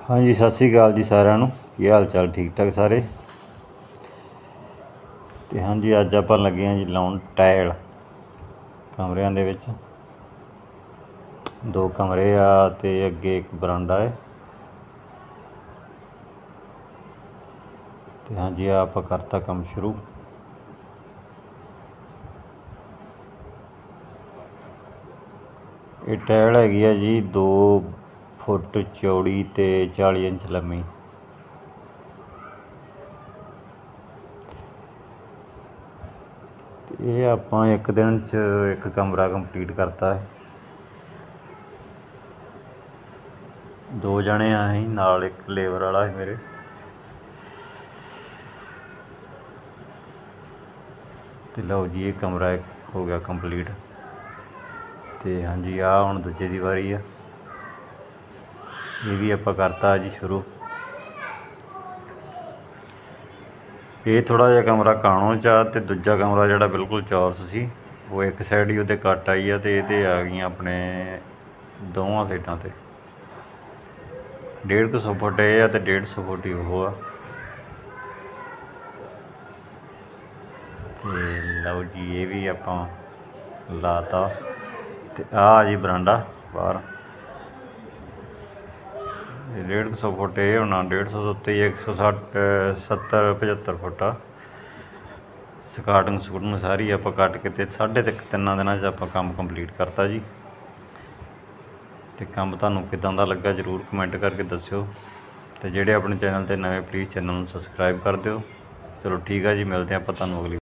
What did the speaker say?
हाँ जी, सत श्री अकाल जी सारिਆਂ ਨੂੰ। ਕੀ हाल चाल? ठीक ठाक सारे। तो हाँ जी, अज आप लगे हाँ जी लाउन टाइल कमरिਆਂ ਦੇ ਵਿੱਚ। 2 कमरे आ ते अगे एक बरांडा है। तो हाँ जी, आप करता काम शुरू। ये टाइल हैगी है जी 2 फुट चौड़ी ते 40 इंच लम्मी। ये आप एक दिन च एक कमरा कंप्लीट करता है। 2 जने आए नाल एक लेबर वाला है मेरे। तो लो जी, ये कमरा हो गया कंप्लीट। तो हाँ जी, आ हुण दूजे दी वारी है। ये भी आप करता जी शुरू। ये थोड़ा जहा कमरा काणो चा ते दूजा कमरा जोड़ा बिल्कुल चौरस सी, वो एक साइड ही उहदे कट आई है। तो ये आ गई अपने दोवां साइडां ते 150 फुट ये है तो 150 फुट ही वो आ। तो लो जी, ये भी आप लाता। तो आ जी बरांडा बाहर 150 फुट ये होना, 150 उत्ते 160 70 75 फुट आ। सकाटन सकूटन सारी आप कट के 3.5 दिनों आप काम कंप्लीट करता जी। तो काम तुहानूं किदां दा लगा जरूर कमेंट करके दस्सिओ। तो जेडे अपने चैनल ते नवे प्लीज़ चैनल नूं सबसक्राइब कर दिओ। चलो ठीक है जी, मिलते हैं आप तुहानूं अगली।